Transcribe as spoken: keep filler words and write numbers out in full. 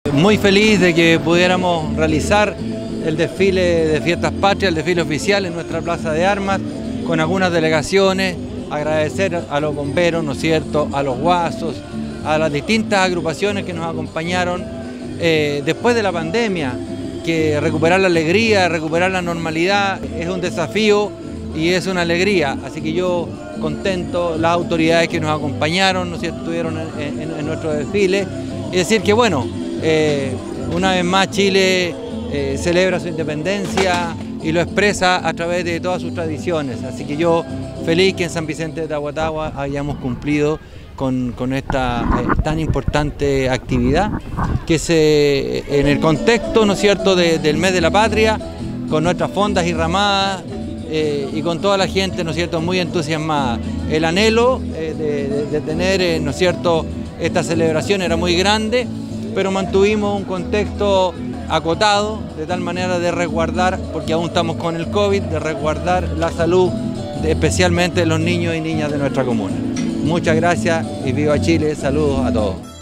Muy feliz de que pudiéramos realizar el desfile de Fiestas Patrias, el desfile oficial en nuestra Plaza de Armas, con algunas delegaciones, agradecer a los bomberos, ¿no es cierto?, a los guasos, a las distintas agrupaciones que nos acompañaron eh, después de la pandemia, que recuperar la alegría, recuperar la normalidad es un desafío y es una alegría, así que yo contento, las autoridades que nos acompañaron, ¿no es cierto?, estuvieron en, en, en nuestro desfile, y decir que bueno, eh, una vez más Chile eh, celebra su independencia y lo expresa a través de todas sus tradiciones, así que yo feliz que en San Vicente de Tahuatahua hayamos cumplido con, con esta eh, tan importante actividad, que se, en el contexto, ¿no es cierto?, de, del mes de la patria, con nuestras fondas y ramadas, Eh, y con toda la gente, ¿no es cierto?, muy entusiasmada. El anhelo eh, de, de, de tener, eh, ¿no es cierto?, esta celebración era muy grande, pero mantuvimos un contexto acotado, de tal manera de resguardar, porque aún estamos con el COVID, de resguardar la salud, de, especialmente de los niños y niñas de nuestra comuna. Muchas gracias y viva Chile, saludos a todos.